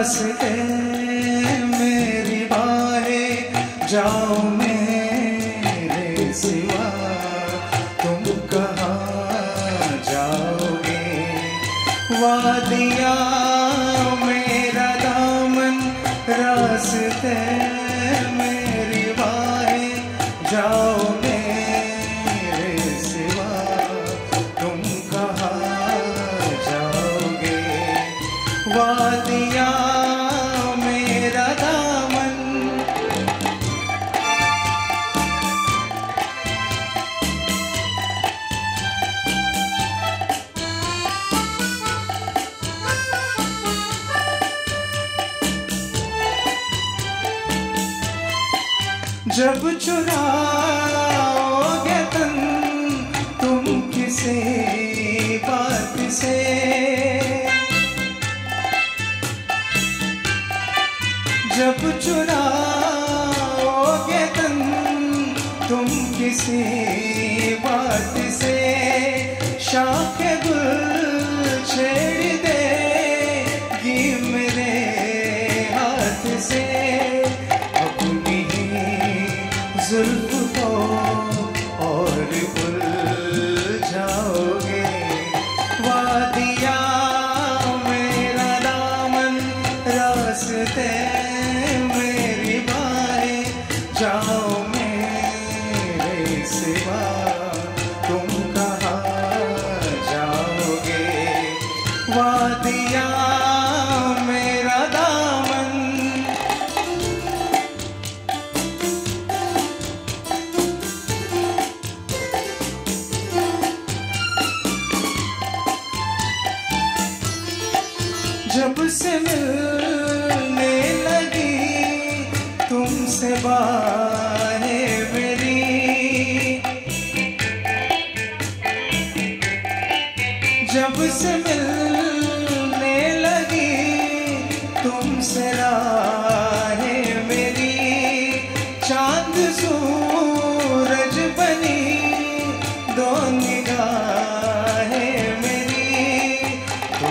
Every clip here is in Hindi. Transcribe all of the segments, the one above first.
रास्ते मेरी बाहें जाओ मेरे सिवा तुम कहाँ जाओगे। वादियाँ मेरा दामन रास्ते मेरी बाहें जाओ मेरे सिवा तुम कहाँ जाओगे। वादियाँ मेरा दामन जब चुराओगे तन तुम किसी बात से, जब चुराओगे तन तुम किसी बात से, शाख गुल छेड़ देगी मेरे हाथ से। अपनी जुल्फ को और उलझाओगे। वादियाँ मेरा दामन रास्ते मेरी बाहें जाओ मेरे सिवा तुम कहाँ जाओगे। वादियाँ मेरा दामन जब से मिलने लगी तुमसे बाहें मेरी, जब से मिलने लगी तुमसे राहें मेरी, चांद सूरज बनी दो निगाहें मेरी। तुम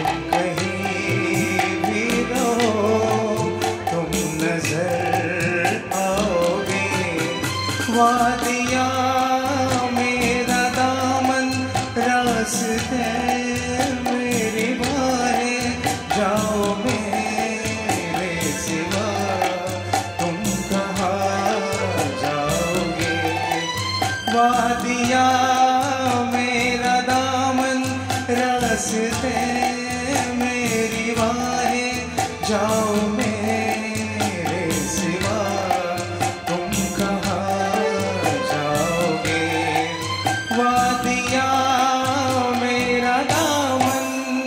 वादियाँ मेरा दामन रास्ते मेरी बाहें जाओ मेरे सिवा तुम कहाँ जाओगे। वादियाँ मेरा दामन रास्ते मेरी बाहें जाओ मेरे सिवा तुम कहाँ जाओगे। वादियाँ मेरा दामन।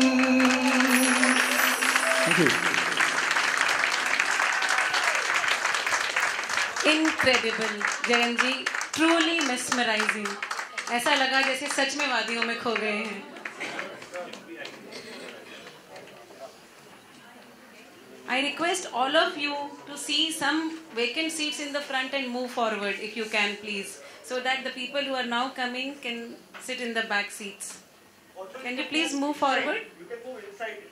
Incredible, जयन जी, truly mesmerizing. ऐसा लगा जैसे सच में वादियों में खो गए हैं। I request all of you to see some vacant seats in the front and move forward if you can, please, so that the people who are now coming can sit in the back seats. Can you please move forward? You can move inside.